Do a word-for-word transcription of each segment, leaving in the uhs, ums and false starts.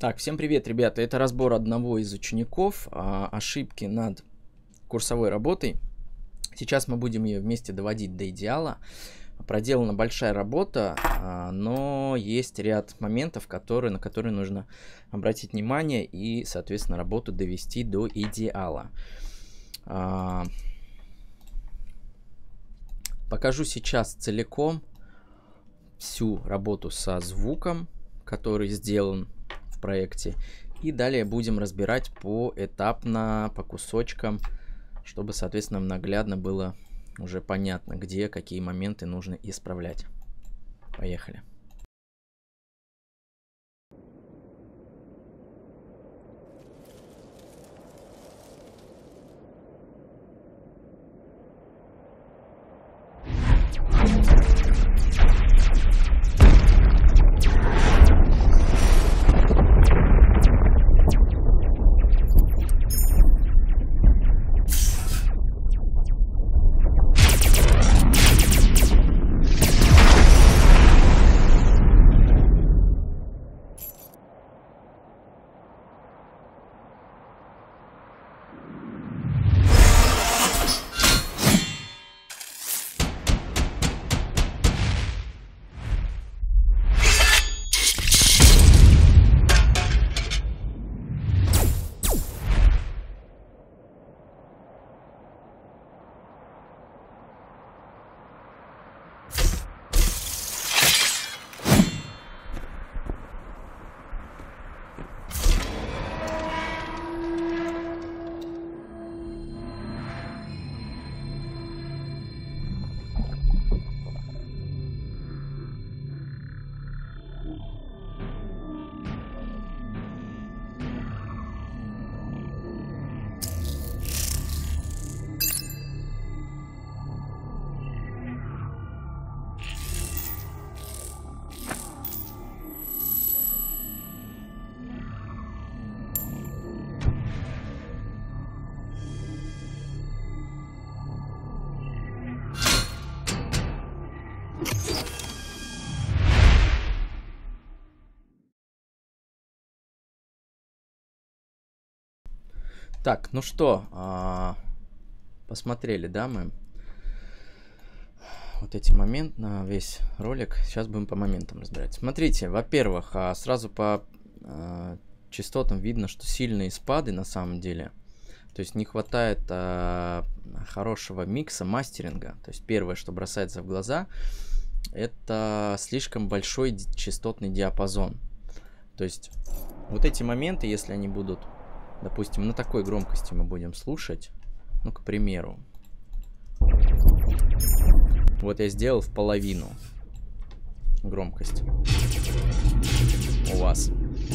Так, всем привет, ребята. Это разбор одного из учеников, а, ошибки над курсовой работой. Сейчас мы будем ее вместе доводить до идеала. Проделана большая работа, а, но есть ряд моментов, которые, на которые нужно обратить внимание и, соответственно, работу довести до идеала. А, покажу сейчас целиком всю работу со звуком, который сделан в проекте. И далее будем разбирать поэтапно, по кусочкам, чтобы, соответственно, наглядно было уже понятно, где какие моменты нужно исправлять. Поехали. Так, ну что, а, посмотрели, да, мы вот эти моменты на весь ролик. Сейчас будем по моментам разбирать. Смотрите, во-первых, а, сразу по а, частотам видно, что сильные спады на самом деле. То есть не хватает а, хорошего микса, мастеринга. То есть первое, что бросается в глаза, это слишком большой частотный диапазон. То есть вот эти моменты, если они будут, допустим, на такой громкости мы будем слушать, ну, к примеру, вот я сделал в половину громкость у вас.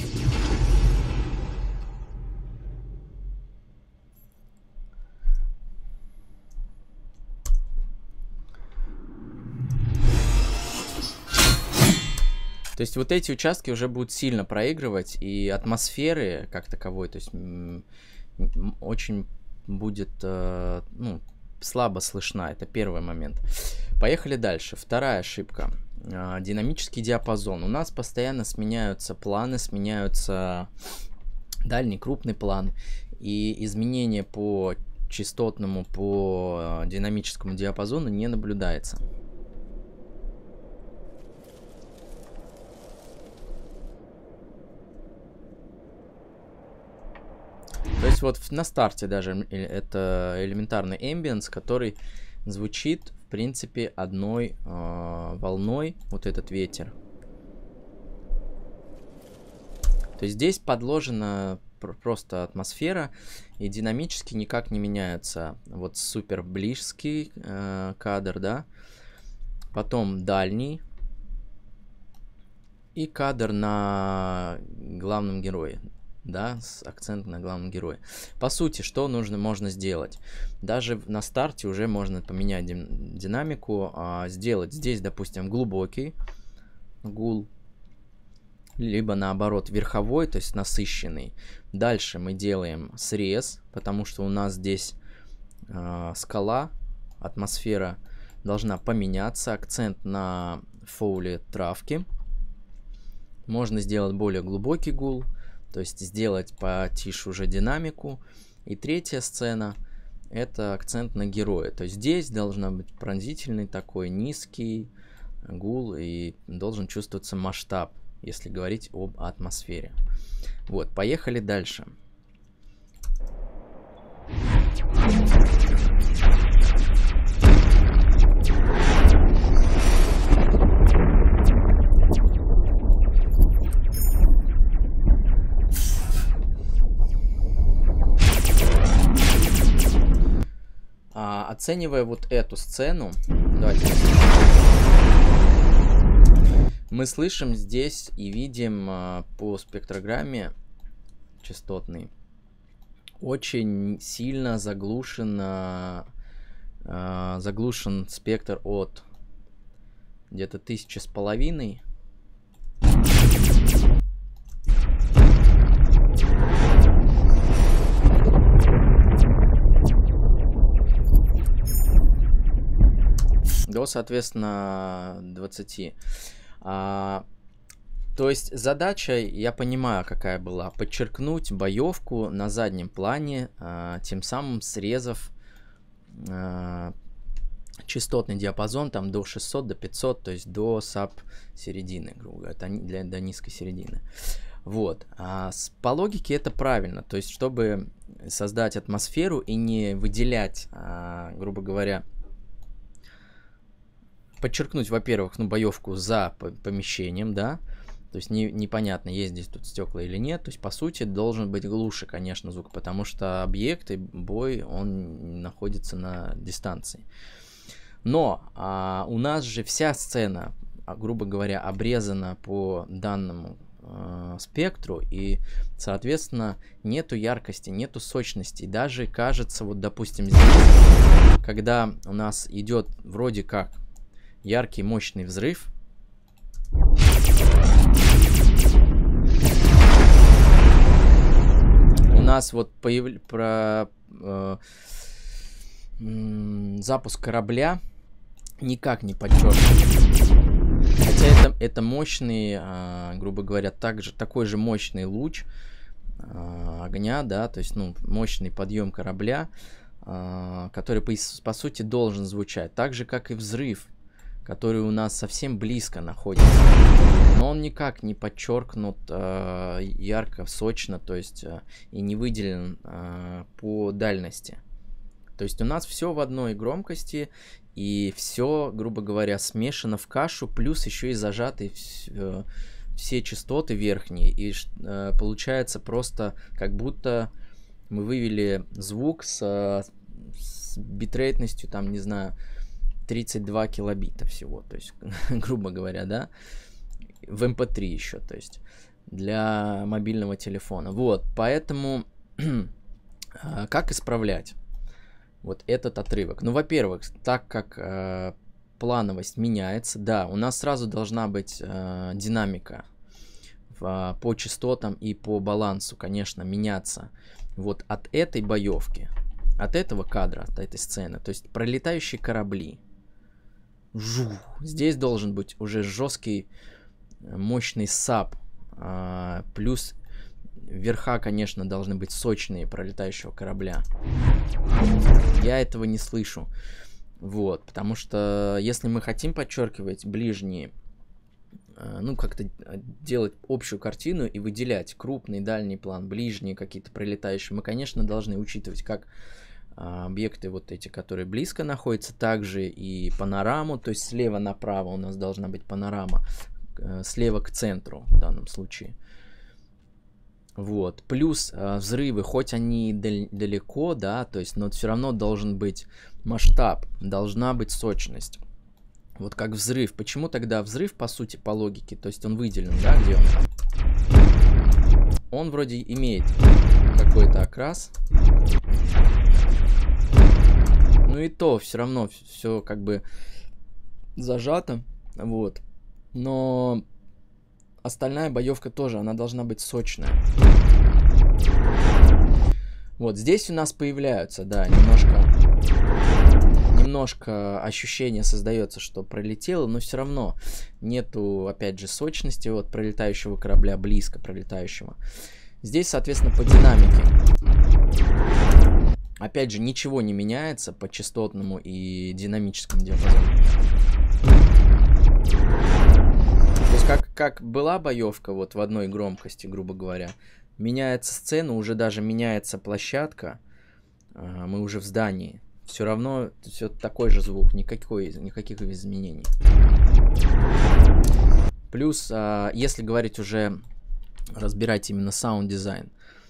То есть вот эти участки уже будут сильно проигрывать, и атмосферы как таковой, то есть очень будет, ну, слабо слышна. Это первый момент. Поехали дальше. Вторая ошибка. Динамический диапазон. У нас постоянно сменяются планы, сменяются дальний, крупный план, и изменения по частотному, по динамическому диапазону не наблюдается. То есть вот на старте даже это элементарный эмбиенс, который звучит, в принципе, одной э, волной, вот этот ветер. То есть здесь подложена просто атмосфера, и динамически никак не меняется. Вот супер близкий э, кадр, да, потом дальний, и кадр на главном герое. Да, с акцентом на главном герое. По сути, что нужно, можно сделать? Даже на старте уже можно поменять динамику, а, сделать здесь, допустим, глубокий гул, либо наоборот верховой, то есть насыщенный. Дальше мы делаем срез, потому что у нас здесь а, скала, атмосфера должна поменяться, акцент на фоуле травки. Можно сделать более глубокий гул, то есть сделать потише уже динамику. И третья сцена — это акцент на героя. То есть здесь должна быть пронзительный такой низкий гул, и должен чувствоваться масштаб, если говорить об атмосфере. Вот, поехали дальше. А, оценивая вот эту сцену, давайте, мы слышим здесь и видим а, по спектрограмме частотной очень сильно заглушен, а, а, заглушен спектр от где-то тысячи с половиной до, соответственно, двадцати. А, то есть задача, я понимаю, какая была: подчеркнуть боевку на заднем плане, а, тем самым срезав а, частотный диапазон там до шестисот, до пятисот, то есть до саб середины, грубо говоря, для, до низкой середины. Вот. А с, по логике это правильно, то есть чтобы создать атмосферу и не выделять, а, грубо говоря, подчеркнуть, во-первых, ну, боевку за помещением, да, то есть не, непонятно, есть здесь тут стекла или нет, то есть, по сути, должен быть глуше, конечно, звук, потому что объект и бой, он находится на дистанции. Но а, у нас же вся сцена, грубо говоря, обрезана по данному э, спектру, и, соответственно, нету яркости, нету сочности, даже кажется, вот, допустим, здесь, когда у нас идет вроде как яркий, мощный взрыв, у нас вот появ... про э, запуск корабля никак не подчеркнут. Хотя это, это мощный, э, грубо говоря, также, такой же мощный луч э, огня, да, то есть, ну, мощный подъем корабля, э, который, по, по сути, должен звучать. Так же, как и взрыв, который у нас совсем близко находится, но он никак не подчеркнут э, ярко, сочно, то есть э, и не выделен э, по дальности. То есть у нас все в одной громкости, и все, грубо говоря, смешано в кашу, плюс еще и зажаты э, все частоты верхние, и э, получается просто как будто мы вывели звук с, с битрейтностью, там, не знаю, тридцать два килобита всего, то есть, грубо говоря, да, в эм пэ три еще, то есть, для мобильного телефона. Вот, поэтому, как исправлять вот этот отрывок? Ну, во-первых, так как э, плановость меняется, да, у нас сразу должна быть э, динамика в, по частотам и по балансу, конечно, меняться вот от этой боевки, от этого кадра, от этой сцены, то есть, пролетающие корабли. Жу. Здесь должен быть уже жесткий, мощный саб, а, плюс верха, конечно, должны быть сочные пролетающего корабля. Я этого не слышу. Вот, потому что если мы хотим подчеркивать ближние, а, ну, как-то делать общую картину и выделять крупный, дальний план, ближние какие-то пролетающие, мы, конечно, должны учитывать как объекты вот эти, которые близко находятся, также и панораму, то есть слева направо у нас должна быть панорама, слева к центру в данном случае. Вот, плюс э, взрывы, хоть они дал- далеко, да, то есть, но все равно должен быть масштаб, должна быть сочность. Вот как взрыв. Почему тогда взрыв, по сути, по логике, то есть он выделен, да, где он? Он вроде имеет какой-то окрас. Ну и то, все равно все как бы зажато, вот. Но остальная боевка тоже, она должна быть сочная. Вот здесь у нас появляются, да, немножко, немножко ощущение создается, что пролетело, но все равно нету, опять же, сочности от пролетающего корабля, близко пролетающего. Здесь, соответственно, по динамике. Опять же, ничего не меняется по частотному и динамическому диапазону. То есть, как, как была боевка вот в одной громкости, грубо говоря, меняется сцена, уже даже меняется площадка, мы уже в здании. Все равно все такой же звук, никакой, никаких изменений. Плюс, если говорить уже, разбирать именно саунд-дизайн.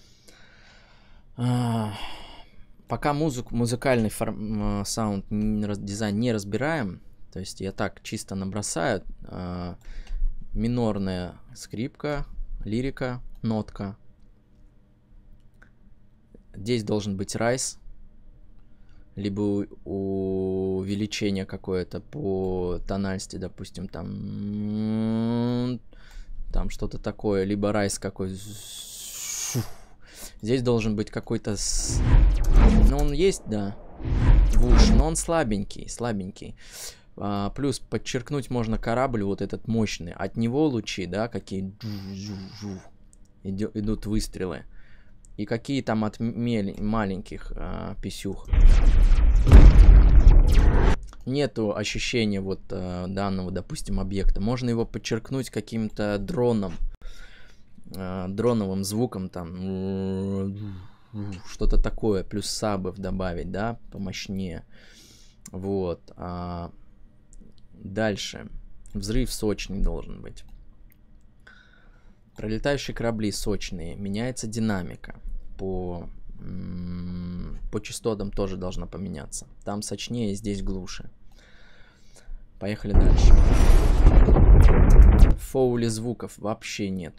Пока музыку, музыкальный саунд-дизайн не разбираем, то есть я так чисто набросаю, минорная скрипка, лирика, нотка. Здесь должен быть райз, либо увеличение какое-то по тональности, допустим, там, там что-то такое, либо райз какой. Здесь должен быть какой-то, ну он есть, да, вуш, но он слабенький, слабенький. А, плюс подчеркнуть можно корабль вот этот мощный, от него лучи, да, какие идут выстрелы. И какие там от маленьких а, писюх. Нету ощущения вот а, данного, допустим, объекта. Можно его подчеркнуть каким-то дроном. А, дроновым звуком там. Что-то такое. Плюс сабов добавить, да, помощнее. Вот. А, дальше. Взрыв сочный должен быть. Пролетающие корабли сочные, меняется динамика, по, по частотам тоже должна поменяться. Там сочнее, здесь глуше. Поехали дальше. Фоули звуков вообще нету.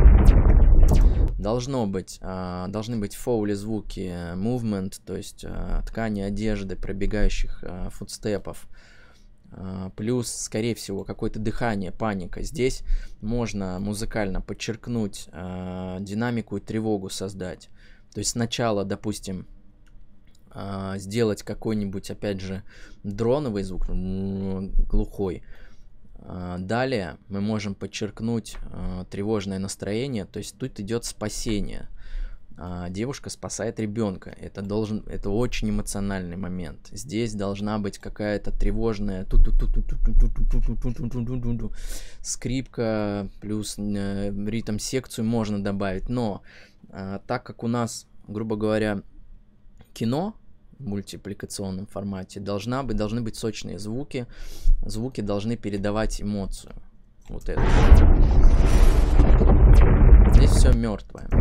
Должно быть, должны быть фоули звуки, movement, то есть ткани одежды, пробегающих футстепов. Плюс, скорее всего, какое-то дыхание, паника. Здесь можно музыкально подчеркнуть э, динамику и тревогу создать. То есть сначала, допустим, э, сделать какой-нибудь, опять же, дроновый звук, глухой. Э, далее мы можем подчеркнуть э, тревожное настроение. То есть тут идет спасение. Девушка спасает ребенка. Это должен, это очень эмоциональный момент. Здесь должна быть какая-то тревожная скрипка, плюс ритм секцию можно добавить. Но так как у нас, грубо говоря, кино в мультипликационном формате, должна быть, должны быть сочные звуки. Звуки должны передавать эмоцию. Вот это. Здесь все мертвое.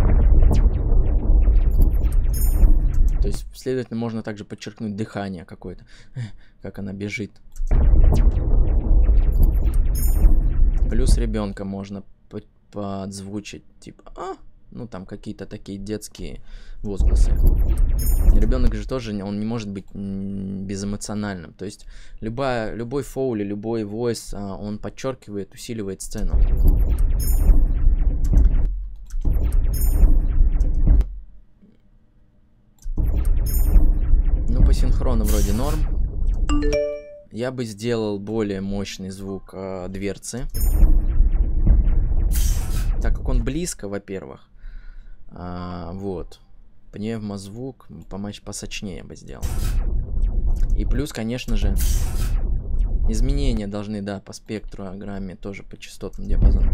То есть, следовательно, можно также подчеркнуть дыхание какое-то, как она бежит. Плюс ребенка можно подзвучить, типа, а, ну там какие-то такие детские возгласы. Ребенок же тоже, он не может быть безэмоциональным. То есть, любая, любой фоули, любой войс, он подчеркивает, усиливает сцену. Ну, по синхрону вроде норм. Я бы сделал более мощный звук э, дверцы. Так как он близко, во-первых. А, вот. Пневмозвук помочь посочнее бы сделал. И плюс, конечно же, изменения должны, да, по спектрограмме, тоже по частотному диапазону.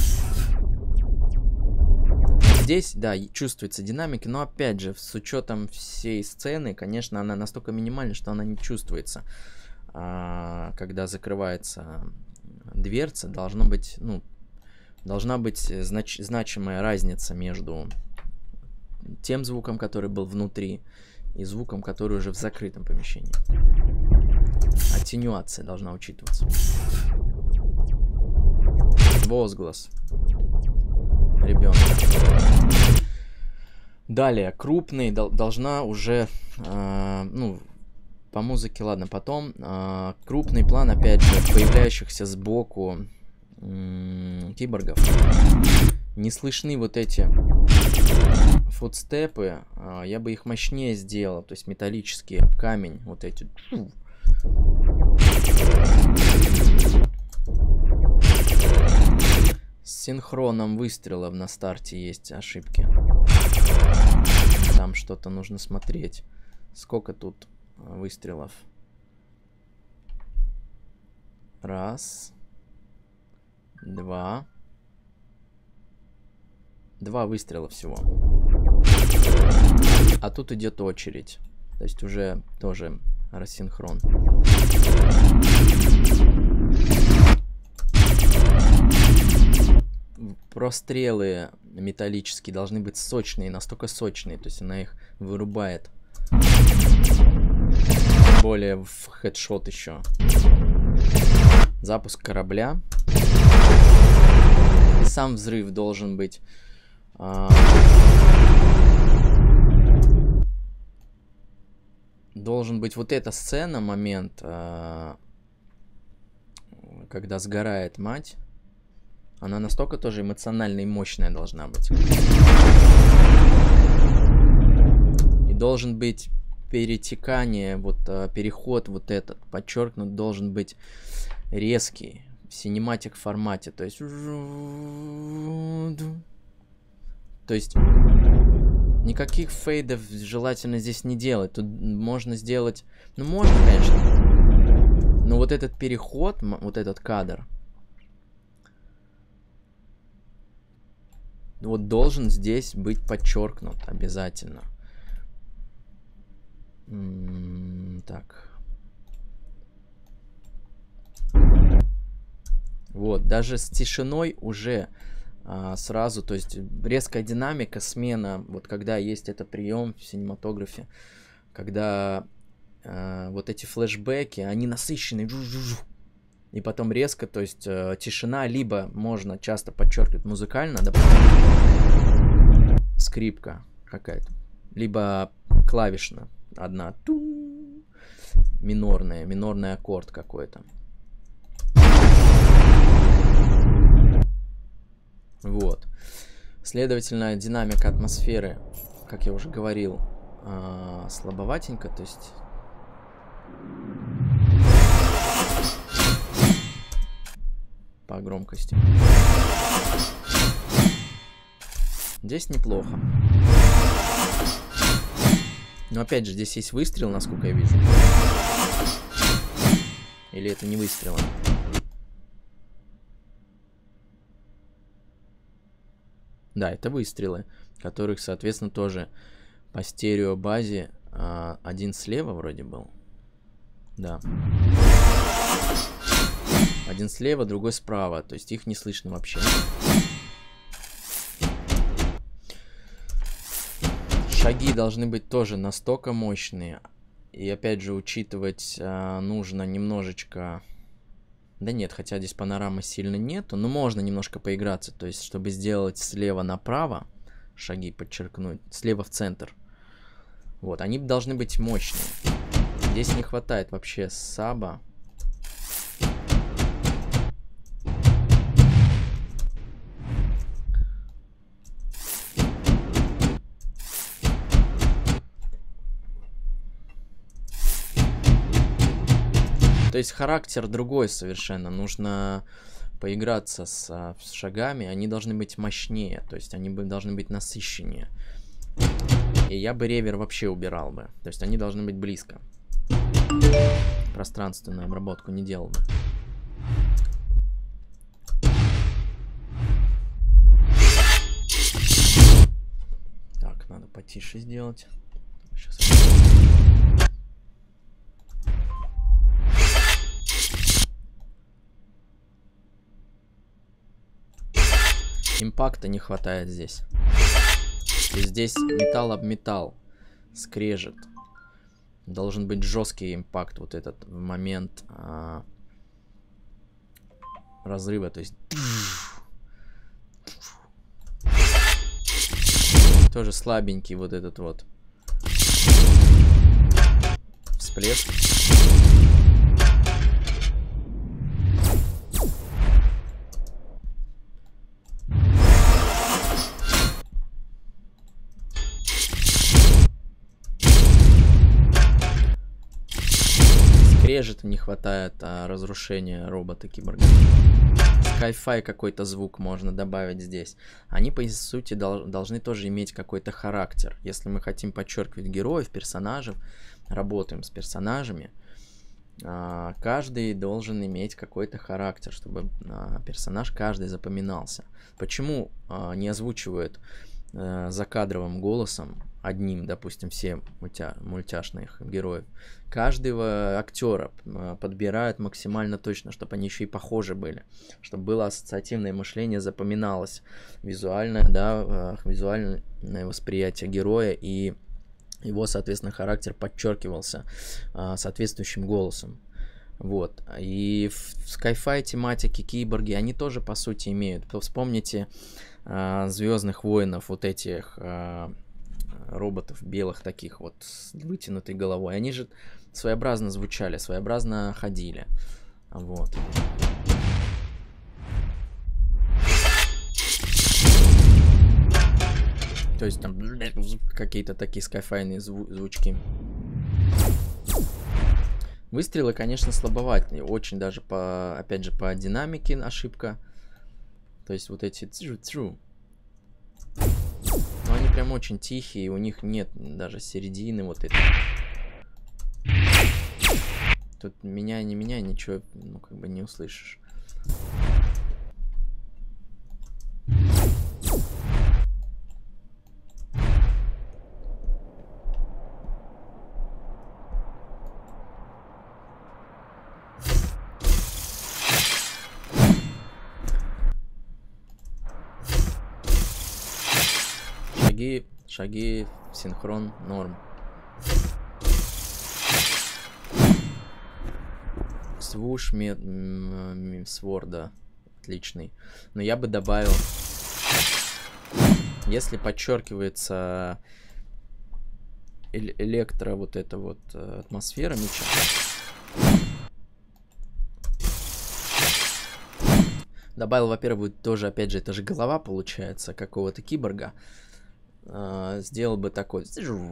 Здесь, да, чувствуется динамика, но опять же, с учетом всей сцены, конечно, она настолько минимальна, что она не чувствуется. А, когда закрывается дверца, должно быть, ну, должна быть знач значимая разница между тем звуком, который был внутри, и звуком, который уже в закрытом помещении. Аттенюация должна учитываться. Возглас ребенка. Далее, крупный дол должна уже, э, ну, по музыке, ладно, потом. Э, крупный план, опять же, появляющихся сбоку э, киборгов. Не слышны вот эти футстепы. Э, я бы их мощнее сделал, то есть металлические, об камень, вот эти. С синхроном выстрелов на старте есть ошибки. Там что-то нужно смотреть. Сколько тут выстрелов? Раз. Два. Два выстрела всего. А тут идет очередь. То есть уже тоже рассинхрон. Прострелы металлические должны быть сочные, настолько сочные. То есть она их вырубает. Более в хедшот еще. Запуск корабля. И сам взрыв должен быть... А... Должен быть вот эта сцена, момент, а... когда сгорает мать. Она настолько тоже эмоциональная и мощная должна быть. И должен быть перетекание, вот переход вот этот, подчеркнут, должен быть резкий, в синематик формате. То есть... То есть... Никаких фейдов желательно здесь не делать. Тут можно сделать... Ну, можно, конечно. Но вот этот переход, вот этот кадр... Вот должен здесь быть подчеркнут обязательно. М-м, так. Вот, даже с тишиной уже а, сразу, то есть резкая динамика, смена, вот когда есть это прием в синематографе, когда а, вот эти флешбеки, они насыщенные, и потом резко, то есть э, тишина, либо можно часто подчеркивать музыкально, допустим, скрипка какая-то, либо клавишная одна, тун, минорная, минорный аккорд какой-то. Вот. Следовательно, динамика атмосферы, как я уже говорил, э, слабоватенько, то есть... По громкости. Здесь неплохо. Но опять же, здесь есть выстрел, насколько я вижу. Или это не выстрел? Да, это выстрелы, которых, соответственно, тоже по стереобазе а, один слева вроде был. Да. Один слева, другой справа. То есть их не слышно вообще. Шаги должны быть тоже настолько мощные. И опять же, учитывать а, нужно немножечко... Да нет, хотя здесь панорамы сильно нету. Но можно немножко поиграться. То есть, чтобы сделать слева направо, шаги подчеркнуть, слева в центр. Вот, они должны быть мощные. Здесь не хватает вообще саба. То есть характер другой совершенно. Нужно поиграться с, с шагами. Они должны быть мощнее. То есть они должны быть насыщеннее. И я бы ревер вообще убирал бы. То есть они должны быть близко. Пространственную обработку не делал бы. Так, надо потише сделать. Сейчас. Импакта не хватает здесь. То есть здесь металл об металл скрежет. Должен быть жесткий импакт вот этот в момент а, разрыва. То есть тоже слабенький вот этот вот всплеск. скрежета не хватает, а разрушения робота-киборга. Sky-Fi какой-то звук можно добавить здесь. Они, по сути, дол должны тоже иметь какой-то характер. Если мы хотим подчеркивать героев, персонажей, работаем с персонажами, каждый должен иметь какой-то характер, чтобы персонаж каждый запоминался. Почему не озвучивают закадровым голосом одним, допустим, все мультя мультяшных героев? Каждого актера подбирают максимально точно, чтобы они еще и похожи были, чтобы было ассоциативное мышление, запоминалось визуальное, да, визуальное восприятие героя, и его, соответственно, характер подчеркивался а, соответствующим голосом. Вот. И в Sky-Fi тематике киборги, они тоже, по сути, имеют. Вспомните а, Звездных воинов, вот этих а, роботов белых таких вот с вытянутой головой. Они же своеобразно звучали, своеобразно ходили. Вот. То есть там какие-то такие скайфайные зву звучки. Выстрелы, конечно, слабоватые. Очень даже по, опять же, по динамике ошибка. То есть вот эти цру-цру. Но они прям очень тихие, у них нет даже середины вот этой. Тут меня, не меня, ничего, ну, как бы не услышишь. Шаги, шаги, синхрон, норм. Свуш сворда отличный. Но я бы добавил, если подчеркивается электро вот эта вот атмосфера меча, добавил, во-первых, тоже, опять же, это же голова получается какого-то киборга. Сделал бы такой,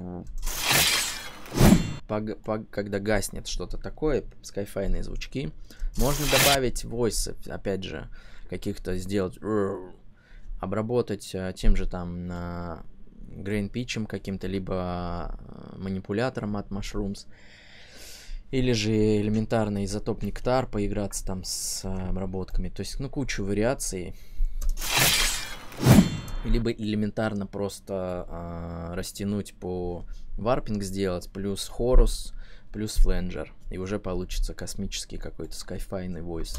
когда гаснет что-то такое, скайфайные звучки. Можно добавить войсы, опять же, каких-то сделать, обработать тем же там grain pitch'ем каким-то, либо манипулятором от Mushrooms, или же элементарный изотоп нектар, поиграться там с обработками. То есть, ну, кучу вариаций. Либо элементарно просто э, растянуть по варпинг сделать, плюс хорус, плюс фленджер. И уже получится космический какой-то скайфайный войс.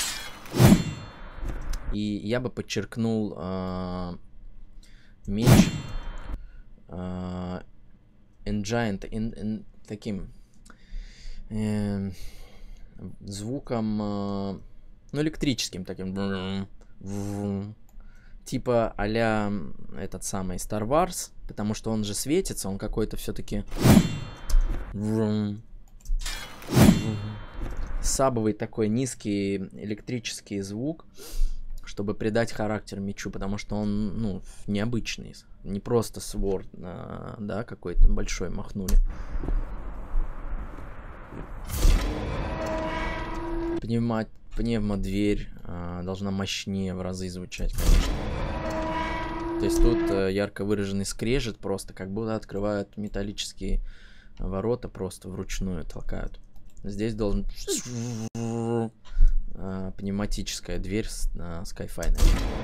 И я бы подчеркнул э, меч э, Engiant in, in, таким э, звуком, э, ну, электрическим таким. Типа а-ля этот самый Star Wars, потому что он же светится, он какой-то все-таки сабовый такой низкий электрический звук, чтобы придать характер мечу, потому что он, ну, необычный, не просто сворд, а, да, какой-то большой махнули. Пневма, пневмодверь а, должна мощнее в разы звучать, конечно. То есть тут а, ярко выраженный скрежет, просто как будто открывают металлические ворота, просто вручную толкают. Здесь должен а, пневматическая дверь с а, скайфайной.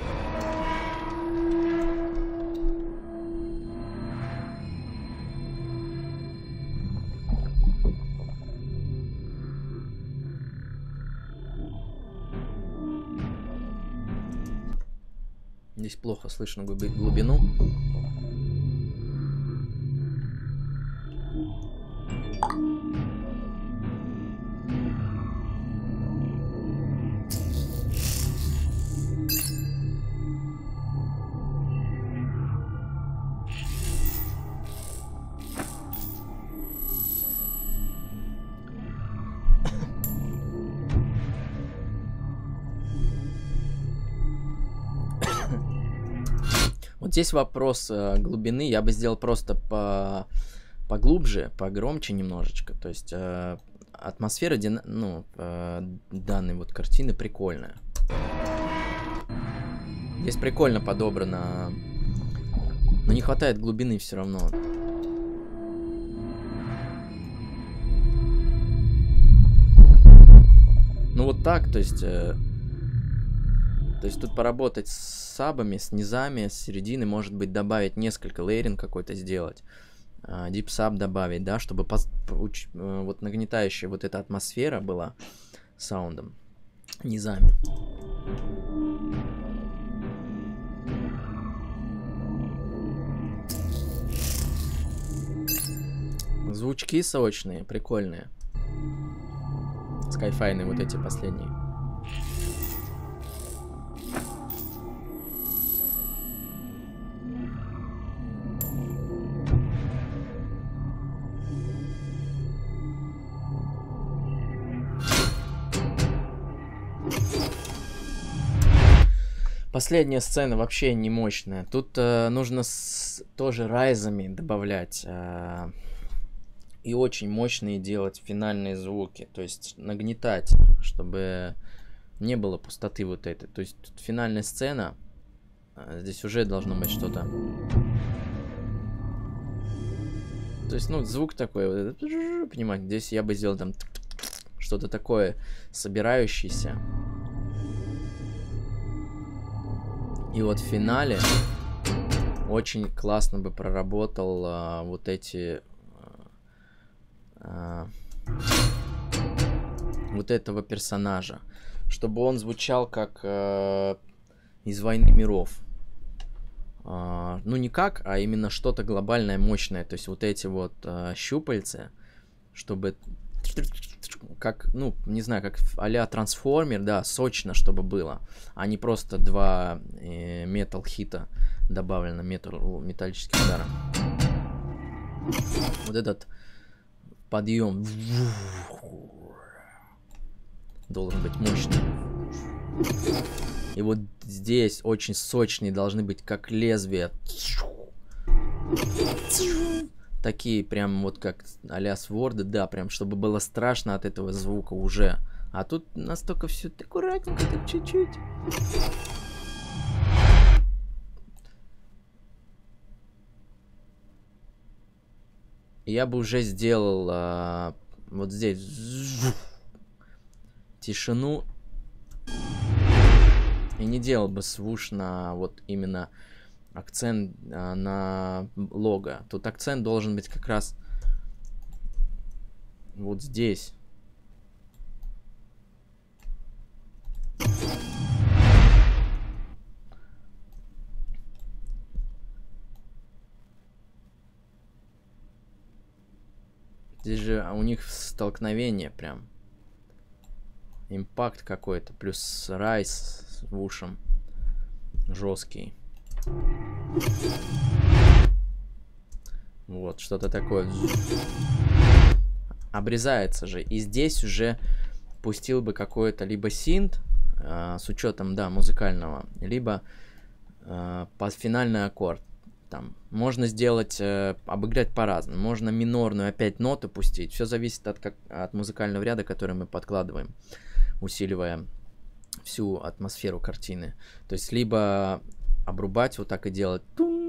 Здесь плохо слышно глубину. Здесь вопрос э, глубины я бы сделал просто по поглубже, погромче немножечко. То есть э, атмосфера дина... ну, э, данной вот картины прикольная. Здесь прикольно подобрано, но не хватает глубины все равно. Ну вот так, то есть... Э, то есть тут поработать с сабами, с низами, с середины, может быть, добавить несколько, лейринг какой-то сделать. Deep Sub добавить, да, чтобы пос, уч, вот нагнетающая вот эта атмосфера была саундом, низами. Звучки сочные, прикольные. Скайфайные вот эти последние. Последняя сцена вообще не мощная. Тут э, нужно с, тоже райзами добавлять. Э, и очень мощные делать финальные звуки. То есть нагнетать, чтобы не было пустоты вот этой. То есть тут финальная сцена. Э, здесь уже должно быть что-то. То есть, ну, звук такой. Вот этот, понимаете, здесь я бы сделал там что-то такое собирающееся. И вот в финале очень классно бы проработал а, вот эти а, вот этого персонажа, чтобы он звучал как а, из «Войны миров». А, ну не как, а именно что-то глобальное, мощное. То есть вот эти вот а, щупальца, чтобы как, ну, не знаю, как а-ля трансформер, да, сочно, чтобы было, а не просто два э, метал хита добавлено метал, металлическим ударом. Вот этот подъем должен быть мощный. И вот здесь очень сочные должны быть, как лезвия. Такие прям вот как а-ля сворды, да, прям чтобы было страшно от этого звука уже. А тут настолько все аккуратненько, так чуть-чуть. Я бы уже сделал а, вот здесь тишину. И не делал бы свуш на вот именно акцент а, на лого. Тут акцент должен быть как раз вот здесь. Здесь же у них столкновение прям. Импакт какой-то. Плюс райс с вушем. Жесткий. Вот, что-то такое. Обрезается же. И здесь уже пустил бы какой-то либо синт, э, с учетом, да, музыкального, либо э, под финальный аккорд. Там можно сделать, э, обыграть по-разному. Можно минорную опять ноту пустить. Все зависит от, как, от музыкального ряда, который мы подкладываем, усиливая всю атмосферу картины. То есть либо обрубать вот так и делать,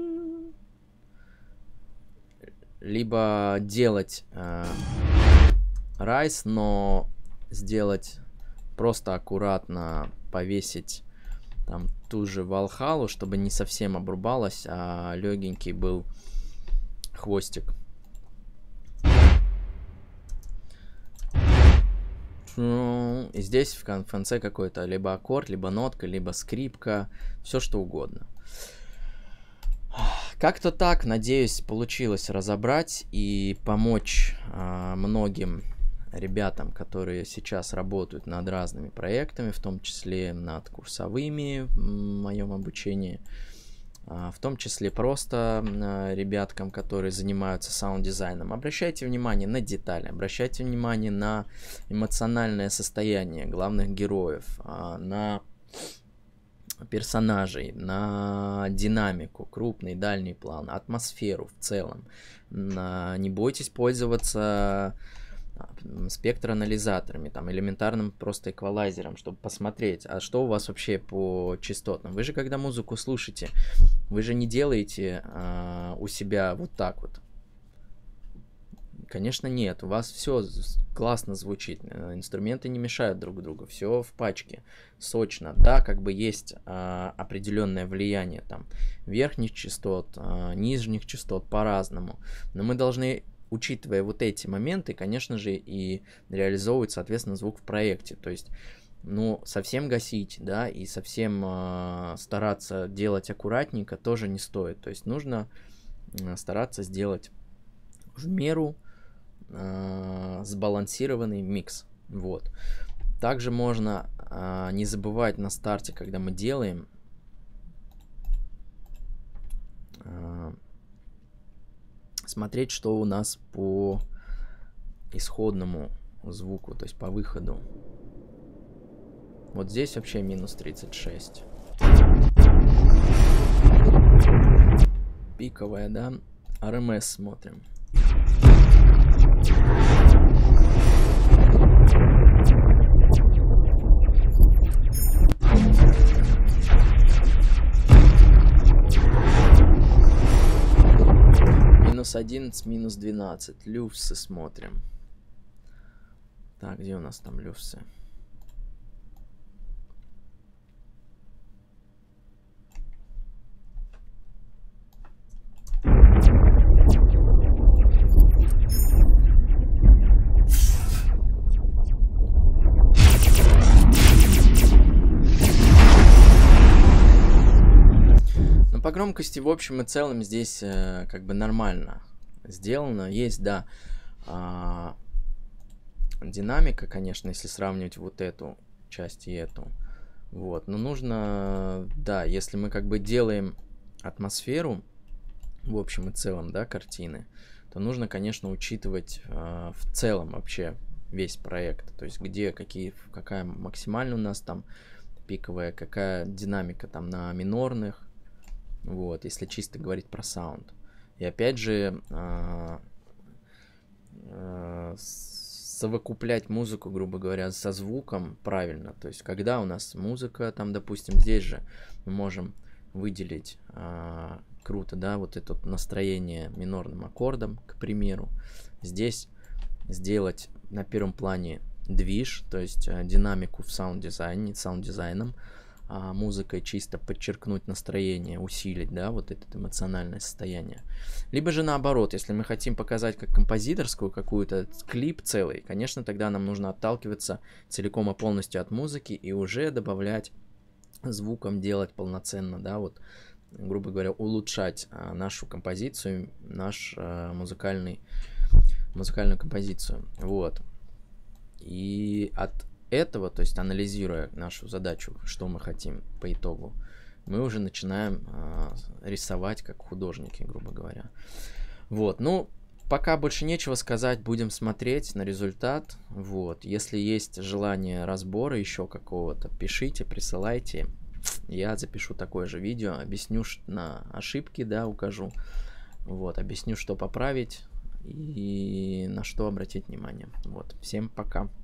либо делать э, райс, но сделать просто аккуратно, повесить там ту же Валхалу, чтобы не совсем обрубалась, а легенький был хвостик. И здесь в конце какой-то либо аккорд, либо нотка, либо скрипка, все что угодно. Как-то так, надеюсь, получилось разобрать и помочь а, многим ребятам, которые сейчас работают над разными проектами, в том числе над курсовыми в моем обучении, а, в том числе просто а, ребяткам, которые занимаются саунд-дизайном. Обращайте внимание на детали, обращайте внимание на эмоциональное состояние главных героев, а, на персонажей, на динамику, крупный, дальний план, атмосферу в целом. На... Не бойтесь пользоваться спектроанализаторами, там, элементарным просто эквалайзером, чтобы посмотреть, а что у вас вообще по частотам. Вы же, когда музыку слушаете, вы же не делаете а, у себя вот так вот. Конечно, нет, у вас все классно звучит, инструменты не мешают друг другу, все в пачке, сочно. Да, как бы есть а, определенное влияние там верхних частот, а, нижних частот по-разному, но мы должны, учитывая вот эти моменты, конечно же, и реализовывать, соответственно, звук в проекте. То есть, ну, совсем гасить, да, и совсем э, стараться делать аккуратненько тоже не стоит. То есть нужно э, стараться сделать в меру э, сбалансированный микс. Вот. Также можно э, не забывать на старте, когда мы делаем, э, смотреть, что у нас по исходному звуку, то есть по выходу. Вот здесь вообще минус тридцать шесть. Пиковая, да? ар эм эс смотрим. Минус одиннадцать, минус двенадцать. Люфсы смотрим. Так, где у нас там люфсы? По громкости, в общем и целом, здесь э, как бы нормально сделано. Есть, да, э, динамика, конечно, если сравнивать вот эту часть и эту. Вот, но нужно, да, если мы как бы делаем атмосферу, в общем и целом, да, картины, то нужно, конечно, учитывать э, в целом вообще весь проект. То есть где какие, какая максимальная у нас там пиковая, какая динамика там на минорных. Вот, если чисто говорить про саунд. И опять же, э, э, совокуплять музыку, грубо говоря, со звуком правильно. То есть, когда у нас музыка, там, допустим, здесь же мы можем выделить э, круто, да, вот это вот настроение минорным аккордом, к примеру. Здесь сделать на первом плане движ, то есть э, динамику в саунд-дизайне, саунд-дизайном, а музыкой чисто подчеркнуть настроение, усилить, да, вот это эмоциональное состояние. Либо же наоборот, если мы хотим показать как композиторскую какую-то клип целый, конечно, тогда нам нужно отталкиваться целиком и полностью от музыки и уже добавлять звуком, делать полноценно, да, вот, грубо говоря, улучшать а, нашу композицию, наш а, музыкальный, музыкальную композицию, вот. И от этого, то есть анализируя нашу задачу, что мы хотим по итогу, мы уже начинаем э, рисовать как художники, грубо говоря. Вот, ну, пока больше нечего сказать, будем смотреть на результат. Вот, если есть желание разбора еще какого-то, пишите, присылайте. Я запишу такое же видео, объясню на ошибки, да, укажу. Вот, объясню, что поправить и на что обратить внимание. Вот, всем пока.